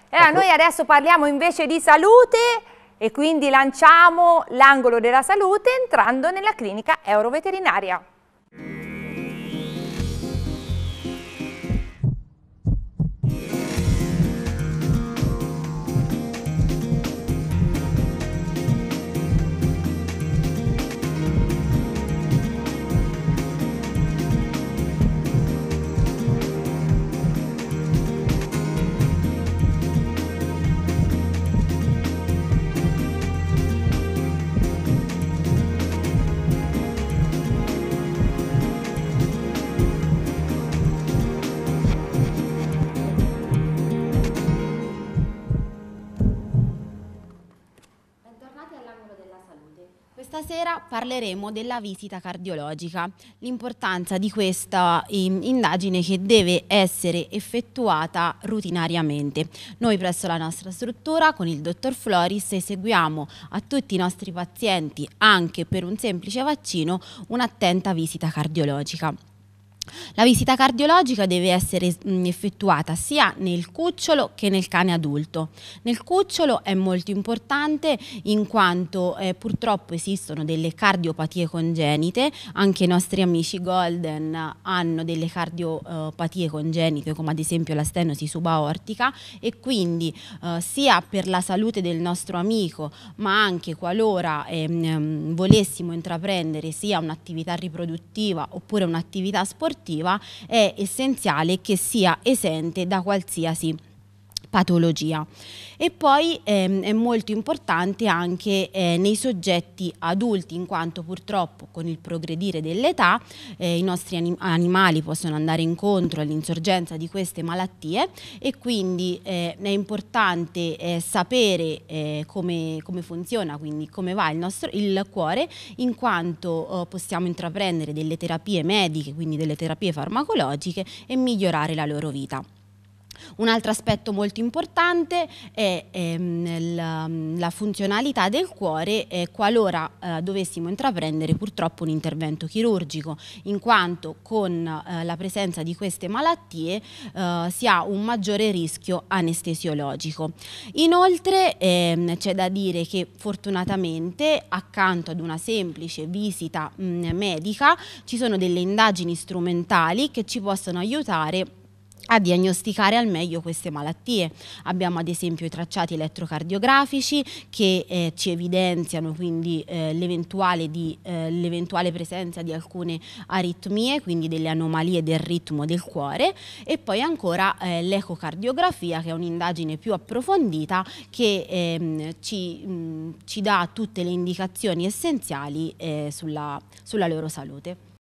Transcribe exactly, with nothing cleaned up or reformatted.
E allora noi adesso parliamo invece di salute e quindi lanciamo l'angolo della salute entrando nella clinica Euroveterinaria. Questa sera parleremo della visita cardiologica, l'importanza di questa indagine che deve essere effettuata rutinariamente. Noi presso la nostra struttura con il dottor Floris eseguiamo a tutti i nostri pazienti, anche per un semplice vaccino, un'attenta visita cardiologica. La visita cardiologica deve essere effettuata sia nel cucciolo che nel cane adulto. Nel cucciolo è molto importante in quanto eh, purtroppo esistono delle cardiopatie congenite, anche i nostri amici Golden hanno delle cardiopatie congenite come ad esempio la stenosi subaortica e quindi eh, sia per la salute del nostro amico ma anche qualora ehm, volessimo intraprendere sia un'attività riproduttiva oppure un'attività sportiva è essenziale che sia esente da qualsiasi patologia. E poi ehm, è molto importante anche eh, nei soggetti adulti, in quanto purtroppo con il progredire dell'età eh, i nostri anim animali possono andare incontro all'insorgenza di queste malattie e quindi eh, è importante eh, sapere eh, come, come funziona, quindi come va il nostro il cuore, in quanto eh, possiamo intraprendere delle terapie mediche, quindi delle terapie farmacologiche e migliorare la loro vita. Un altro aspetto molto importante è ehm, la, la funzionalità del cuore eh, qualora eh, dovessimo intraprendere purtroppo un intervento chirurgico, in quanto con eh, la presenza di queste malattie eh, si ha un maggiore rischio anestesiologico. Inoltre ehm, c'è da dire che fortunatamente accanto ad una semplice visita mh, medica ci sono delle indagini strumentali che ci possono aiutare a diagnosticare al meglio queste malattie. Abbiamo ad esempio i tracciati elettrocardiografici che eh, ci evidenziano quindi eh, l'eventuale eh, presenza di alcune aritmie, quindi delle anomalie del ritmo del cuore, e poi ancora eh, l'ecocardiografia, che è un'indagine più approfondita che ehm, ci, mh, ci dà tutte le indicazioni essenziali eh, sulla, sulla loro salute.